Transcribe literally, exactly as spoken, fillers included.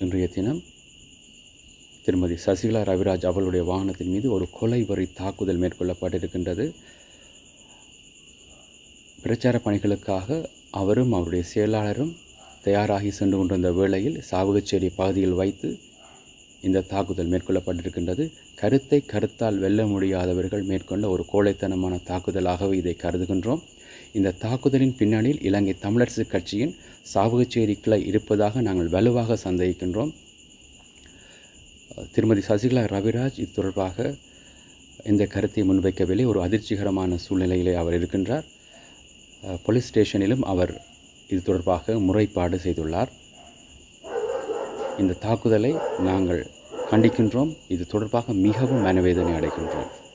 இன்றைய தினம் திருமதி சசிகலா ரவிராஜ் அவர்களுடைய வாகனத்தின் மீது ஒரு கொலை வரி தாக்குதல் மேற்கொள்ளப்பட்டிருக்கின்றது. பிரச்சார பணிகளுக்காக அவரும் அவருடைய செயலாளரும் தயாராகி சென்று கொண்டிருந்த வேளையில் சாவகச்சேரி பகுதியில் வைத்து இந்த தாக்குதல் மேற்கொள்ளப்பட்டிருக்கின்றது. கருத்தை கருத்தால் வெல்ல முடியாதவர்கள் மேற்கொண்ட ஒரு கோழைத்தனமான தாக்குதலாகவே இதை கருதுகின்றோம். இந்த தாக்குதலின் பின்னணியில் இலங்கை தமிழரசு கட்சியின் சாவகச்சேரி கிளை இருப்பதாக நாங்கள் வலுவாக சந்தேகிக்கின்றோம். திருமதி சசிகலா ரவிராஜ் இது தொடர்பாக இந்த கருத்தை முன்வைக்கவில்லை. ஒரு அதிர்ச்சிகரமான சூழ்நிலையிலே அவர் இருக்கின்றார். போலீஸ் ஸ்டேஷனிலும் அவர் இது தொடர்பாக முறைப்பாடு செய்துள்ளார். இந்த தாக்குதலை நாங்கள் கண்டிக்கின்றோம். இது தொடர்பாக மிகவும் மனவேதனை அடைகின்றோம்.